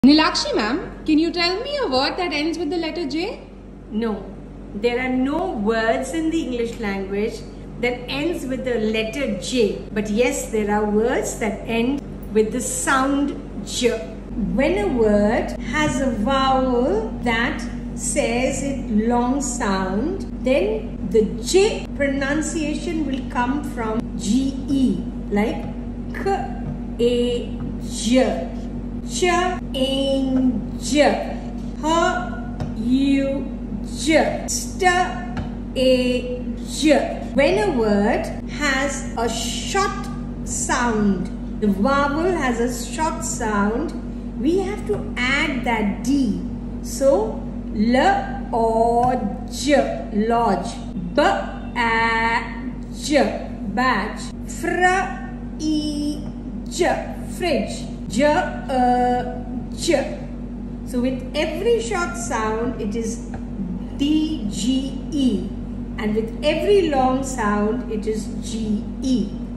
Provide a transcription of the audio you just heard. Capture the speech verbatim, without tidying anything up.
Nilakshi ma'am, can you tell me a word that ends with the letter J? No, there are no words in the English language that ends with the letter J. But yes, there are words that end with the sound J. When a word has a vowel that says it long sound, then the J pronunciation will come from G E, like K, A, J. Ch, in, j, h, u, j, st, a, j. When a word has a short sound, the vowel has a short sound, we have to add that D. So, l, o, j, lodge, b, a, j, badge, fr, e, j, fridge. J, uh, j. So with every short sound, it is D, G, E. And with every long sound, it is G, E.